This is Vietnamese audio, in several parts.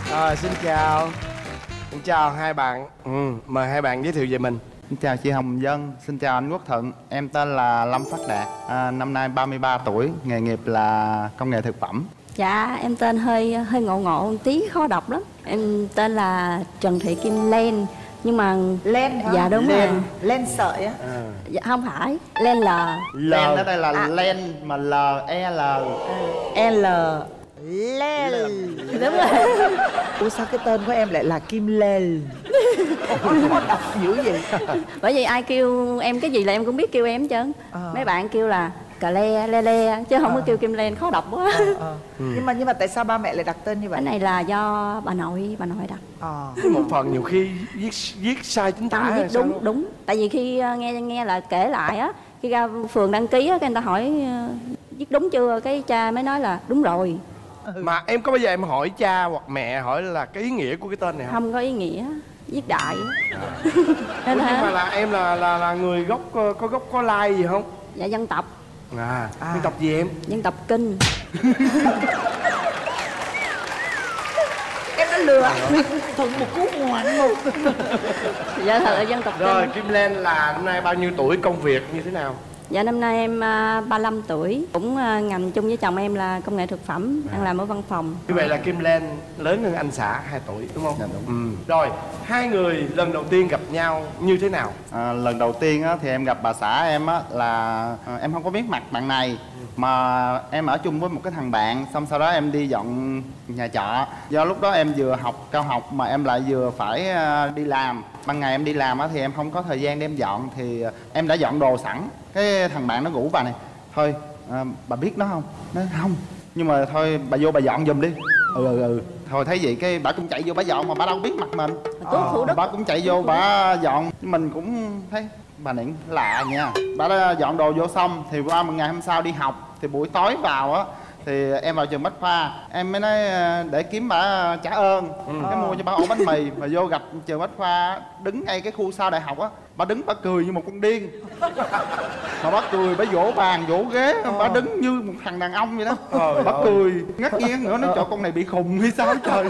Xin chào. Xin chào hai bạn. Mời hai bạn giới thiệu về mình. Xin chào chị Hồng Vân, xin chào anh Quốc Thuận. Em tên là Lâm Phát Đạt, năm nay 33 tuổi, nghề nghiệp là công nghệ thực phẩm. Dạ, em tên hơi ngộ một tí, khó đọc lắm. Em tên là Trần Thị Kim Len. Nhưng mà Len hả? Dạ đúng rồi. Len sợi á? Dạ không phải, Len L. Len ở đây là len mà L E L. L. Len. Đúng rồi. Ủa sao cái tên của em lại là Kim Len? Không có đọc dữ vậy. Bởi vì ai kêu em cái gì là em cũng biết kêu em hết trơn. Mấy bạn kêu là cà le chứ không có kêu Kim Len, khó đọc quá. Nhưng mà tại sao ba mẹ lại đặt tên như vậy? Cái này là do bà nội đặt. Một phần nhiều khi viết sai chính tả. Viết đúng. Tại vì khi nghe là kể lại á, khi ra phường đăng ký á, cái người ta hỏi viết đúng chưa, cái cha mới nói là đúng rồi. Mà em có bao giờ em hỏi cha hoặc mẹ hỏi là cái ý nghĩa của cái tên này không? Không có ý nghĩa, viết đại. Nhưng mà là em là người gốc có gốc có lai gì không? Dạ dân tộc. Dân tộc gì em? Dân tộc Kinh. Em đã lừa Thuận một cú ngoạn một. Dạ thật là dân tộc Kinh. Rồi Kim Len là năm nay bao nhiêu tuổi, công việc như thế nào? Dạ năm nay em 35 tuổi. Cũng ngành chung với chồng em là công nghệ thực phẩm, đang làm ở văn phòng. Như vậy là Kim Len lớn hơn anh xã 2 tuổi đúng không? Dạ đúng. Rồi, hai người lần đầu tiên gặp nhau như thế nào? Lần đầu tiên á, thì em gặp bà xã em á, là em không có biết mặt bạn này. Mà em ở chung với một cái thằng bạn. Xong sau đó em đi dọn nhà trọ. Do lúc đó em vừa học cao học mà em lại vừa phải đi làm. Ban ngày em đi làm á, thì em không có thời gian để em dọn. Thì em đã dọn đồ sẵn. Cái thằng bạn nó rủ bà này: thôi bà biết nó không? Nói không, nhưng mà thôi bà vô bà dọn giùm đi. Thôi thấy vậy cái bà cũng chạy vô bà dọn, mà bà đâu biết mặt mình. Bà cũng chạy vô bà dọn. Mình cũng thấy bà này lạ nha. Bà đã dọn đồ vô xong thì qua một ngày hôm sau đi học, thì buổi tối vào á, thì em vào trường Bách Khoa, em mới nói để kiếm bà trả ơn, cái mua cho bà ổ bánh mì. Mà vô gặp trường Bách Khoa đứng ngay cái khu sau đại học á, bà đứng bà cười như một con điên. Mà bà cười, bà vỗ bàn vỗ ghế, bà đứng như một thằng đàn ông vậy đó. Bà cười ngắt nghiến nữa, nói trời con này bị khùng hay sao trời.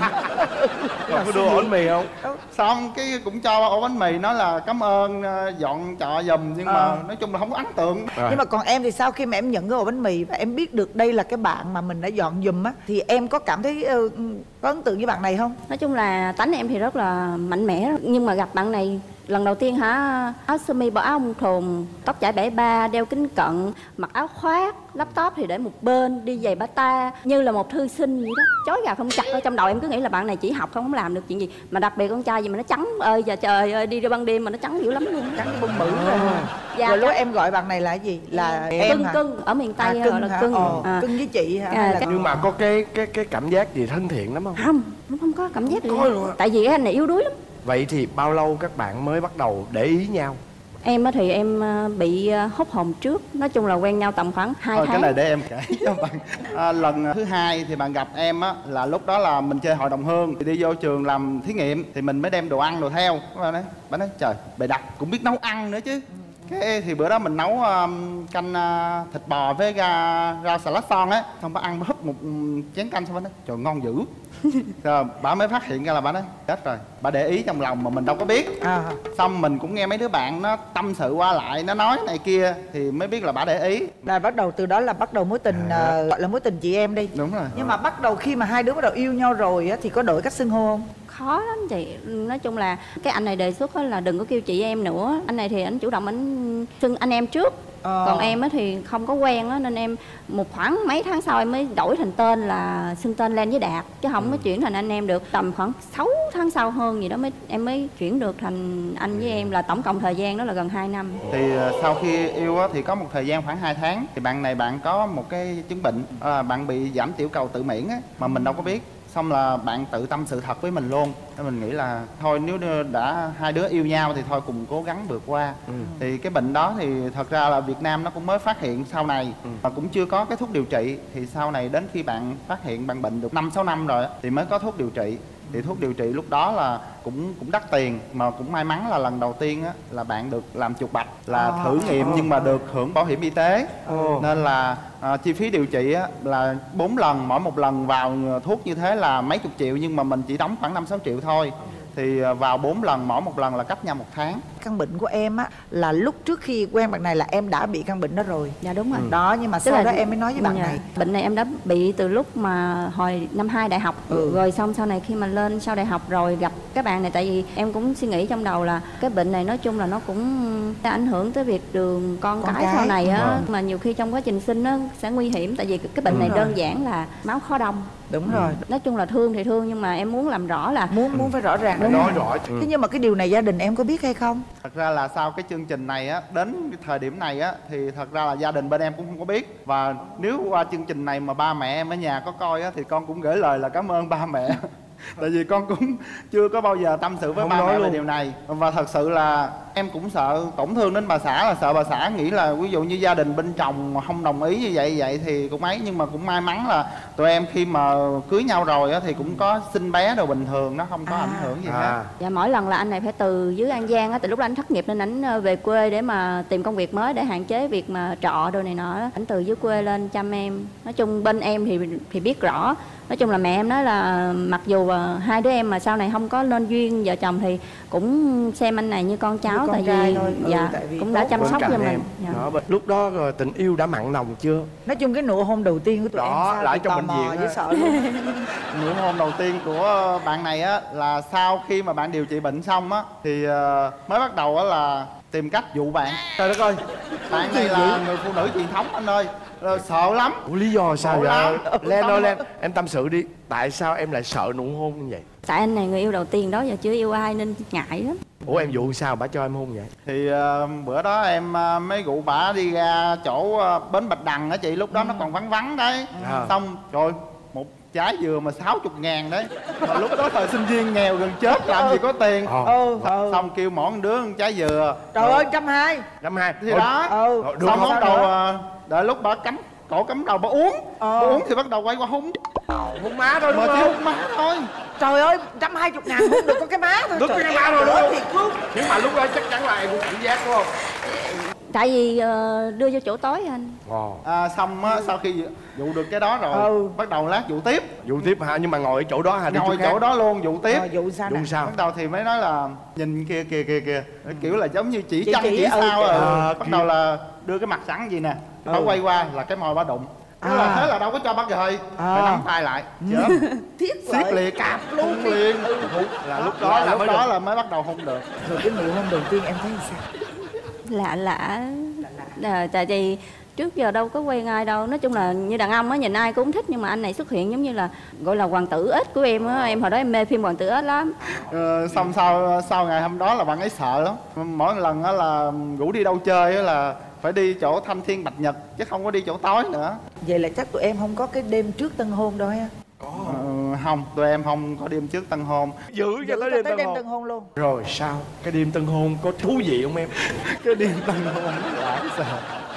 Có đưa ổ bánh mì không? Xong cái cũng cho ổ bánh mì, nói là cảm ơn dọn trọ giùm, nhưng mà nói chung là không có ấn tượng. Nhưng mà còn em thì sau khi mà em nhận cái ổ bánh mì và em biết được đây là cái bạn mà mình đã dọn giùm á, thì em có cảm thấy có ấn tượng với bạn này không? Nói chung là tánh em thì rất là mạnh mẽ, nhưng mà gặp bạn này lần đầu tiên hả, áo sơ mi bỏ áo ông thùng, tóc chải bể ba, đeo kính cận, mặc áo khoác, laptop thì để một bên, đi giày bata như là một thư sinh vậy đó, chói gà không chặt. Ở trong đầu em cứ nghĩ là bạn này chỉ học không làm được chuyện gì, mà đặc biệt con trai gì mà nó trắng ơi và trời ơi, đi ra ban đêm mà nó trắng dữ lắm luôn, Trắng như bông bự. Dạ, rồi lúc em gọi bạn này là cái gì? Là em hả? Cưng ở miền Tây Cưng gọi là hả? cưng. Cưng với chị hả? Nhưng mà có cái cảm giác gì thân thiện lắm không? Không có cảm giác gì luôn. Tại vì cái anh này yếu đuối lắm. Vậy thì bao lâu các bạn mới bắt đầu để ý nhau? Em thì em bị hốt hồn trước. Nói chung là quen nhau tầm khoảng 2 tháng. Cái này để em kể cho bạn. Lần thứ hai thì bạn gặp em á, là lúc đó là mình chơi hội đồng hương, thì đi vô trường làm thí nghiệm, thì mình mới đem đồ ăn đồ theo. Bạn nói trời bày đặt cũng biết nấu ăn nữa chứ. Cái thì bữa đó mình nấu canh thịt bò với rau xà lách son á, xong bà ăn bà húp một chén canh, xong bà nói trời ngon dữ. Rồi bà mới phát hiện ra là bà nói chết rồi, bà để ý trong lòng mà mình đâu có biết. Xong mình cũng nghe mấy đứa bạn nó tâm sự qua lại, nó nói này kia thì mới biết là bà để ý. Là bắt đầu từ đó là bắt đầu mối tình gọi là mối tình chị em đi. Đúng rồi. Nhưng mà bắt đầu khi mà hai đứa bắt đầu yêu nhau rồi á, thì có đổi cách xưng hô không? Khó lắm chị. Nói chung là cái anh này đề xuất là đừng có kêu chị em nữa. Anh này thì anh chủ động anh xưng anh em trước. Còn em á thì không có quen á, nên em một khoảng mấy tháng sau em mới đổi thành tên là xưng tên Len với Đạt, chứ không có chuyển thành anh em được. Tầm khoảng 6 tháng sau hơn gì đó em mới chuyển được thành anh với em, là tổng cộng thời gian đó là gần 2 năm. Thì sau khi yêu á, thì có một thời gian khoảng 2 tháng thì bạn này bạn có một cái chứng bệnh, bạn bị giảm tiểu cầu tự miễn á, mà mình đâu có biết. Xong là bạn tự tâm sự thật với mình luôn. Nên mình nghĩ là thôi nếu đã hai đứa yêu nhau thì thôi cùng cố gắng vượt qua. Thì cái bệnh đó thì thật ra là Việt Nam nó cũng mới phát hiện sau này, và cũng chưa có cái thuốc điều trị. Thì sau này đến khi bạn phát hiện bạn bệnh được 5-6 năm rồi thì mới có thuốc điều trị. Thì thuốc điều trị lúc đó là cũng đắt tiền, mà cũng may mắn là lần đầu tiên á là bạn được làm chuột bạch, là thử nghiệm nhưng mà được hưởng bảo hiểm y tế. Nên là chi phí điều trị á là 4 lần, mỗi một lần vào thuốc như thế là mấy chục triệu, nhưng mà mình chỉ đóng khoảng 5-6 triệu thôi. Thì vào 4 lần, mỗi một lần là cách nhau 1 tháng. Căn bệnh của em á là lúc trước khi quen bạn này là em đã bị căn bệnh đó rồi. Dạ đúng rồi. Đó, nhưng mà sau đó em mới nói với bạn này. Bệnh này em đã bị từ lúc mà hồi năm 2 đại học. Rồi xong sau này khi mà lên sau đại học rồi gặp các bạn này, tại vì em cũng suy nghĩ trong đầu là cái bệnh này nói chung là nó cũng ảnh hưởng tới việc đường con cái sau này á. Mà nhiều khi trong quá trình sinh nó sẽ nguy hiểm, tại vì cái bệnh này đơn giản là máu khó đông. Đúng rồi. Nói chung là thương thì thương, nhưng mà em muốn làm rõ là muốn phải rõ ràng. Nói rõ. Thế nhưng mà cái điều này gia đình em có biết hay không? Thật ra là sau cái chương trình này á, đến cái thời điểm này á thì thật ra là gia đình bên em cũng không có biết. Và nếu qua chương trình này mà ba mẹ em ở nhà có coi á thì con cũng gửi lời là cảm ơn ba mẹ. Tại vì con cũng chưa có bao giờ tâm sự với ba mẹ về điều này. Và thật sự là em cũng sợ tổn thương đến bà xã, là sợ bà xã nghĩ là ví dụ như gia đình bên chồng không đồng ý như vậy thì cũng ấy. Nhưng mà cũng may mắn là tụi em khi mà cưới nhau rồi á thì cũng có sinh bé đồ bình thường, nó không có ảnh hưởng gì hết. Dạ mỗi lần là anh này phải từ dưới An Giang á, từ lúc đó anh thất nghiệp nên ảnh về quê để mà tìm công việc mới để hạn chế việc mà trọ đồ này nọ. Ảnh từ dưới quê lên chăm em. Nói chung bên em thì biết rõ. Nói chung là mẹ em nói là mặc dù hai đứa em mà sau này không có nên duyên vợ chồng thì cũng xem anh này như con cháu, tại vì dạ cũng đã chăm sóc cho mình. Đó, lúc đó rồi tình yêu đã mặn nồng chưa? Nói chung cái nụ hôn đầu tiên của tụi em sao lại trong bệnh viện với sợ luôn. Nụ hôn đầu tiên của bạn này á là sau khi mà bạn điều trị bệnh xong á thì mới bắt đầu á là tìm cách dụ bạn. Trời đất ơi, Bạn này là người phụ nữ truyền thống anh ơi. Sợ lắm. Ủa, lý do sao Sợ vậy? lắm. Len ơi Len, em tâm sự đi. Tại sao em lại sợ nụ hôn như vậy? Tại anh này người yêu đầu tiên đó, giờ chưa yêu ai nên ngại lắm. Ủa em dụ sao bả cho em hôn vậy? Thì bữa đó em mới rủ bả đi ra chỗ bến Bạch Đằng á chị. Lúc đó nó còn vắng vắng đấy. Xong trời, một trái dừa mà 60.000 đấy. Mà lúc đó thời sinh viên nghèo gần chết, làm gì có tiền. Xong kêu mỗi đứa một trái dừa. Trời ơi, 120. 120. Thì đó. Xong bắt đầu đợi lúc bả cắm cổ cắm đầu bả uống. Bả uống thì bắt đầu quay qua hôn. Hôn má thôi đúng Mà chỉ không? hôn má thôi. Trời ơi, 120.000 hôn được có cái má thôi. Được có cái má thôi đúng không? Thiệt luôn. Nhưng mà lúc đó chắc chắn là em cũng cảnh giác đúng không? Tại vì đưa vô chỗ tối anh. Xong á, sau khi dụ được cái đó rồi bắt đầu lát dụ tiếp. Dụ tiếp hả? Nhưng mà ngồi ở chỗ đó hả? Ngồi chỗ đó luôn dụ tiếp. Dụ sao nè? Dụ sao? Bắt đầu thì mới nói là nhìn kìa kiểu là giống như chỉ chân chỉ chỉ sao bắt kia. đầu là đưa cái mặt sẵn gì nè, nó quay qua là cái môi bả đụng. Thế là đâu có cho bắt rời, phải nắm tay lại chớp siết liền cạp luôn liền. Là lúc đó là mới bắt đầu hôn được. Rồi cái nụ hôn đầu tiên em thấy sao? Lạ. Tại vì trước giờ đâu có quen ai đâu. Nói chung là như đàn ông á, nhìn ai cũng thích, nhưng mà anh này xuất hiện giống như là gọi là hoàng tử ếch của em á. Em hồi đó em mê phim hoàng tử ếch lắm. Xong sau ngày hôm đó là bạn ấy sợ lắm. Mỗi lần á là rủ đi đâu chơi á là phải đi chỗ Thanh Thiên Bạch Nhật chứ không có đi chỗ tối nữa. Vậy là chắc tụi em không có cái đêm trước tân hôn đâu ha? Không, tụi em không có đêm trước tân hôn. Giữ cho tới đêm tân hôn luôn. Rồi sao? Cái đêm tân hôn có thú vị không em? Cái đêm tân hôn lãng xẹt.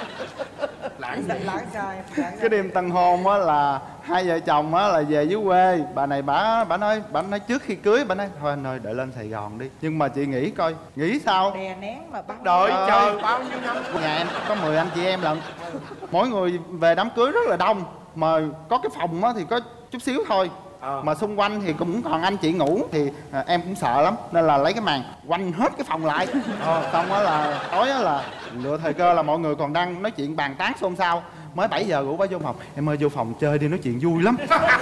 Lãng sao em? Cái đêm tân hôn á là hai vợ chồng á là về dưới quê. Bà này bà nói trước khi cưới bà nói thôi anh ơi đợi lên Sài Gòn đi. Nhưng mà chị nghĩ coi, nghĩ sao? Đè nén mà bắt Đợi chờ bao nhiêu năm. Nhà em có 10 anh chị em lận. Mỗi người về đám cưới rất là đông. Mà có cái phòng á thì có chút xíu thôi. Mà xung quanh thì cũng còn anh chị ngủ. Thì em cũng sợ lắm nên là lấy cái màn quanh hết cái phòng lại. Xong á là tối á là lựa thời cơ là mọi người còn đang nói chuyện bàn tán xôn xao. Mới 7 giờ rủ bà vô phòng. Em ơi vô phòng chơi đi, nói chuyện vui lắm.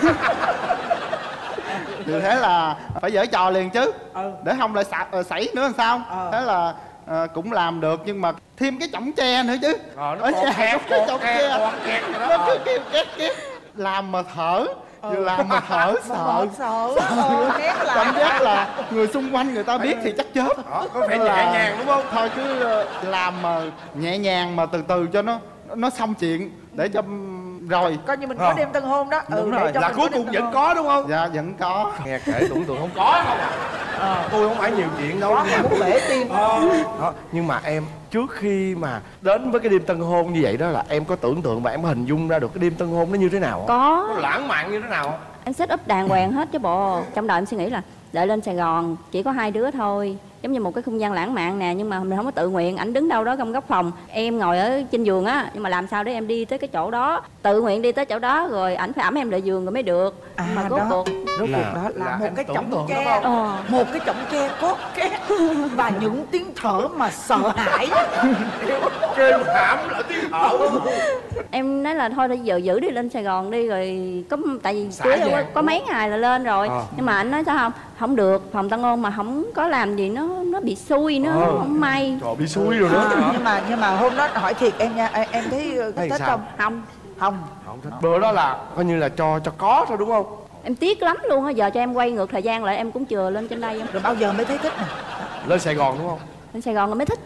Như thế là phải giở trò liền chứ. Để không lại xảy nữa làm sao. Thế là cũng làm được, nhưng mà thêm cái chõng tre nữa chứ. Nó còn kẹt, nó cứ kêu két làm mà thở. Vừa làm mà thở sợ. Cảm giác là người xung quanh người ta biết thì chắc chết. Có vẻ nhẹ nhàng đúng không? Thôi cứ làm mà nhẹ nhàng mà từ từ cho nó xong chuyện để cho rồi coi như mình có đêm tân hôn đó. Đúng rồi. Là cuối cùng vẫn có đúng không? Dạ vẫn có. Nghe kể tưởng tượng không có không à. Tôi không phải nhiều chuyện đâu. Muốn bể tim. Nhưng mà em trước khi mà đến với cái đêm tân hôn như vậy đó là em có tưởng tượng và em hình dung ra được cái đêm tân hôn nó như thế nào không? Có. Nó lãng mạn như thế nào không? Em set up đàng hoàng hết chứ bộ. Trong đầu em suy nghĩ là đợi lên Sài Gòn chỉ có 2 đứa thôi, giống như một cái không gian lãng mạn nè, nhưng mà mình không có tự nguyện. Ảnh đứng đâu đó trong góc phòng, em ngồi ở trên giường á, nhưng mà làm sao để em đi tới cái chỗ đó, tự nguyện đi tới chỗ đó, rồi ảnh phải ẵm em lại giường rồi mới được. Mà rốt cuộc đó là một em cái tưởng chõng tượng tre, đúng không? một cái chõng tre cốt két và những tiếng thở mà sợ hãi. Kêu hãm lại tiếng thở. Em nói là thôi giờ giữ đi lên Sài Gòn đi, rồi có tại vì Xả cưới vàng. có mấy ngày là lên rồi. Nhưng mà anh nói sao không, không được, phòng tân hôn mà không có làm gì nó bị xui, nó không may. Trời, bị xui rồi đó. Nhưng mà hôm đó hỏi thiệt em nha, em thấy có Thấy thích sao? không? Không, Không thích. Bữa đó là coi như là cho có thôi đúng không? em tiếc lắm luôn á. Giờ cho em quay ngược thời gian lại em cũng chừa lên trên đây không. Rồi bao giờ mới thấy thích nè? Lên Sài Gòn đúng không? Lên Sài Gòn rồi mới thích.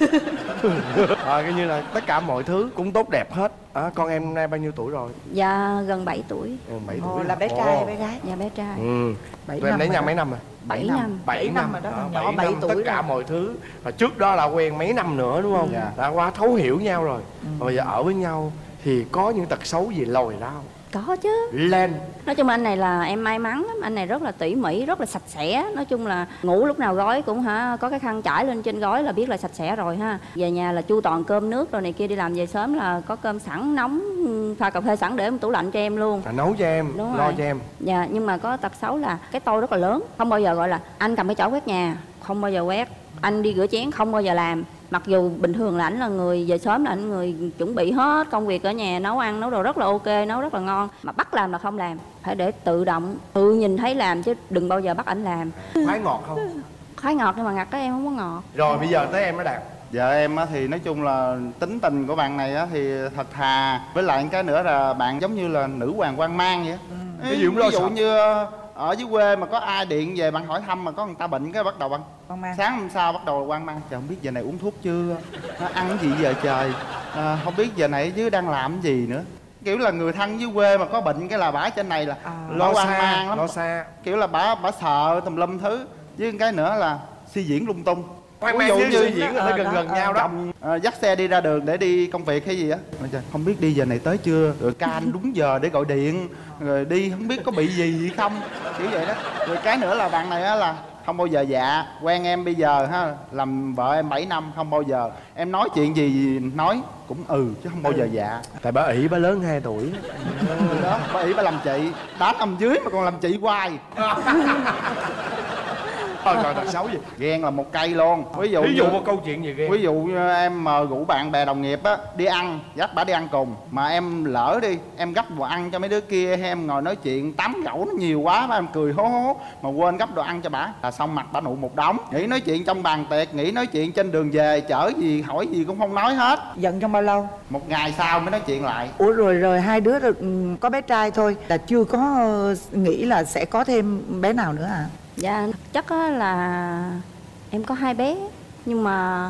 Coi như là tất cả mọi thứ cũng tốt đẹp hết. Con em nay bao nhiêu tuổi rồi? Dạ gần 7 tuổi. 7 Ồ, tuổi. là bé trai hay bé gái? Dạ bé trai. Ừ. 7 Tụi em năm lấy rồi nhau đó. mấy năm rồi? 7 năm. 7 năm rồi đó, nhỏ 7 năm, tuổi tất cả rồi. mọi thứ. Và trước đó là quen mấy năm nữa đúng không? Dạ. Đã quá thấu hiểu nhau rồi. Và bây giờ ở với nhau thì có những tật xấu gì lồi ra không? Có chứ. Lên. Nói chung anh này là em may mắn lắm. Anh này rất là tỉ mỉ, rất là sạch sẽ. Nói chung là ngủ lúc nào gói cũng có cái khăn trải lên trên gói là biết là sạch sẽ rồi ha. Về nhà là chu toàn cơm nước rồi này kia, đi làm về sớm là có cơm sẵn nóng, pha cà phê sẵn để trong tủ lạnh cho em luôn. Nấu cho em, Đúng lo rồi. cho em. Dạ, nhưng mà có tật xấu là cái tôi rất là lớn. Không bao giờ gọi là anh cầm cái chổi quét nhà, không bao giờ quét. Anh đi rửa chén không bao giờ làm. Mặc dù bình thường là ảnh là người về sớm, là ảnh người chuẩn bị hết công việc ở nhà, nấu ăn nấu đồ rất là ok, nấu rất là ngon, mà bắt làm là không làm, phải để tự động tự nhìn thấy làm chứ đừng bao giờ bắt ảnh làm. Khoái ngọt không? Khoái ngọt nhưng mà ngặt cái em không có ngọt. Rồi bây giờ tới em đó Đạt. Vợ em á thì nói chung là tính tình của bạn này á thì thật thà, với lại cái nữa là bạn giống như là nữ hoàng quan mang vậy á. Cái gì cũng lo Ví dụ sợ. như ở dưới quê mà có ai điện về bạn hỏi thăm mà có người ta bệnh cái bắt đầu bạn Quan mang. sáng hôm sau bắt đầu quan mang, trời không biết giờ này uống thuốc chưa, ăn cái gì giờ trời, không biết giờ này ở dưới đang làm cái gì nữa. Kiểu là người thân dưới quê mà có bệnh cái là bả trên này là Lo quan xa, mang lắm, lo xa. kiểu là bả sợ tùm lum thứ, với cái nữa là suy diễn lung tung. Khoan Ví mang dụ với như suy diễn là nó gần gần nhau đó. chồng dắt xe đi ra đường để đi công việc hay gì á, không biết đi giờ này tới chưa, rồi canh đúng giờ để gọi điện, rồi đi không biết có bị gì không, kiểu vậy đó. Rồi cái nữa là bạn này á là không bao giờ dạ. Quen em bây giờ ha, làm vợ em 7 năm không bao giờ em nói chuyện gì nói cũng chứ không bao giờ dạ. Tại bà ỷ bà lớn 2 tuổi. Đó, bà ỷ bà làm chị, đá nằm dưới mà còn làm chị hoài. Rồi tật xấu gì? Ghen là một cây luôn. Ví dụ Ví dụ như- một câu chuyện gì ghen. Ví dụ như em mà rủ bạn bè đồng nghiệp á đi ăn, dắt bả đi ăn cùng, mà em lỡ đi em gấp đồ ăn cho mấy đứa kia, hay em ngồi nói chuyện tám gẫu nó nhiều quá mà em cười hố hố mà quên gấp đồ ăn cho bả, là xong mặt bả nụ một đống. Nghĩ nói chuyện trong bàn tiệc, nghĩ nói chuyện trên đường về, chở gì hỏi gì cũng không nói hết. Giận trong bao lâu? Một ngày sau mới nói chuyện lại. Ủa rồi hai đứa rồi, có bé trai thôi là chưa có nghĩ là sẽ có thêm bé nào nữa à? Dạ chắc á là em có 2 bé, nhưng mà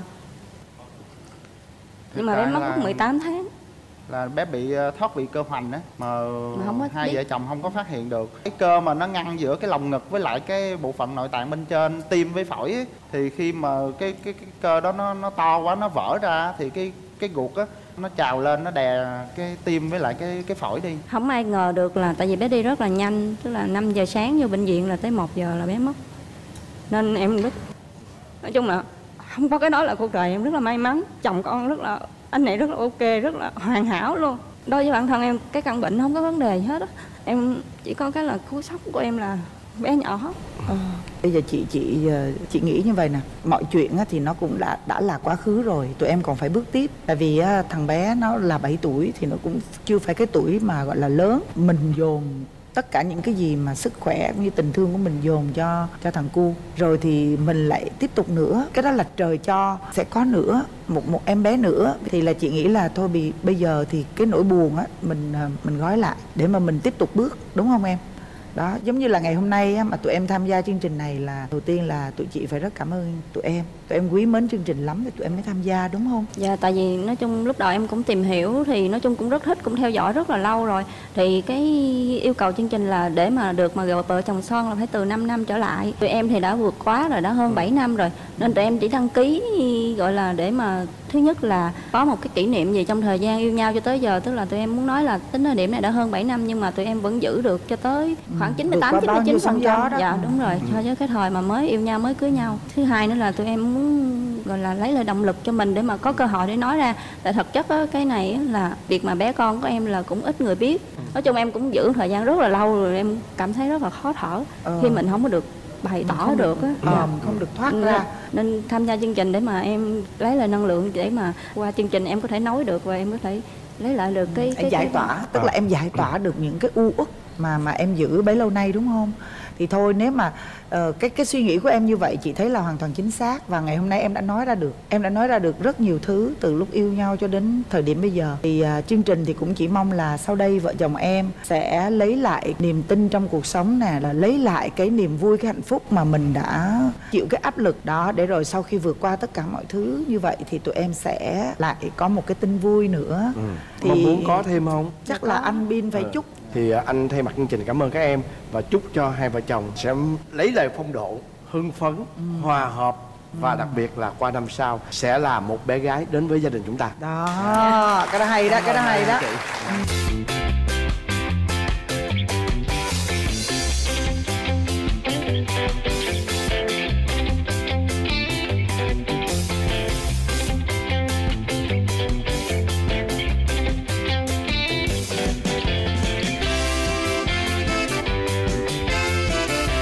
bé Tại mất là- lúc 18 tháng. Là bé bị thoát vị cơ hoành á, mà không có hai biết. vợ chồng không có phát hiện được. Cái cơ mà nó ngăn giữa cái lồng ngực với lại cái bộ phận nội tạng bên trên tim với phổi ấy, thì khi mà cái cơ đó nó to quá, nó vỡ ra thì cái ruột á nó trào lên, nó đè cái tim với lại cái phổi đi. Không ai ngờ được là tại vì bé đi rất là nhanh, tức là 5 giờ sáng vô bệnh viện là tới 1 giờ là bé mất. Nên em rất, nói chung là không có cái đó là cuộc đời em rất là may mắn. Chồng con rất là, anh này rất là ok, rất là hoàn hảo luôn. Đối với bản thân em cái căn bệnh không có vấn đề gì hết á. Em chỉ có cái là cú sốc của em là bé nhỏ. Bây giờ chị nghĩ như vậy nè, mọi chuyện á, thì nó cũng đã là quá khứ rồi, tụi em còn phải bước tiếp. Tại vì á, thằng bé nó là 7 tuổi thì nó cũng chưa phải cái tuổi mà gọi là lớn. Mình dồn tất cả những cái gì mà sức khỏe cũng như tình thương của mình dồn cho thằng cu, rồi thì mình lại tiếp tục nữa. Cái đó là trời cho sẽ có nữa, một em bé nữa. Thì là chị nghĩ là thôi bây giờ thì cái nỗi buồn á mình gói lại để mà mình tiếp tục bước, đúng không em? Đó, giống như là ngày hôm nay á, mà tụi em tham gia chương trình này là đầu tiên là tụi chị phải rất cảm ơn tụi em quý mến chương trình lắm thì tụi em mới tham gia, đúng không? Dạ, tại vì nói chung lúc đầu em cũng tìm hiểu thì nói chung cũng rất thích, cũng theo dõi rất là lâu rồi. Thì cái yêu cầu chương trình là để mà được mà gọi vợ chồng son là phải từ 5 năm trở lại. Tụi em thì đã vượt quá rồi, đã hơn 7 năm rồi. Nên tụi em chỉ đăng ký gọi là để mà Thứ nhất là có một cái kỷ niệm gì trong thời gian yêu nhau cho tới giờ, tức là tụi em muốn nói là tính thời điểm này đã hơn 7 năm nhưng mà tụi em vẫn giữ được cho tới khoảng 98-99%. Dạ đúng rồi, cho tới cái thời mà mới yêu nhau, mới cưới nhau. Thứ hai nữa là tụi em muốn gọi là lấy lại động lực cho mình để mà có cơ hội để nói ra. Tại thật chất á, cái này á, là việc mà bé con của em là cũng ít người biết. Nói chung em cũng giữ thời gian rất là lâu rồi, em cảm thấy rất là khó thở khi mình không có được bày tỏ được á. Không được thoát ra. Nên tham gia chương trình để mà em lấy lại năng lượng, để mà qua chương trình em có thể nói được và em có thể lấy lại được cái giải tỏa, tức là em giải tỏa được những cái u uất mà em giữ bấy lâu nay, đúng không? Thì thôi, nếu mà cái suy nghĩ của em như vậy chị thấy là hoàn toàn chính xác, và ngày hôm nay em đã nói ra được rất nhiều thứ từ lúc yêu nhau cho đến thời điểm bây giờ. Thì chương trình thì cũng chỉ mong là sau đây vợ chồng em sẽ lấy lại niềm tin trong cuộc sống nè, là lấy lại cái niềm vui, cái hạnh phúc mà mình đã chịu cái áp lực đó, để rồi sau khi vượt qua tất cả mọi thứ như vậy thì tụi em sẽ lại có một cái tin vui nữa. Thì mong muốn có thêm không? Chắc là anh Bin phải chúc. Thì anh thay mặt chương trình cảm ơn các em và chúc cho hai vợ chồng sẽ lấy lại phong độ, hưng phấn, hòa hợp, và đặc biệt là qua năm sau sẽ là một bé gái đến với gia đình chúng ta. Đó, cái đó hay đó, cái đó hay đó.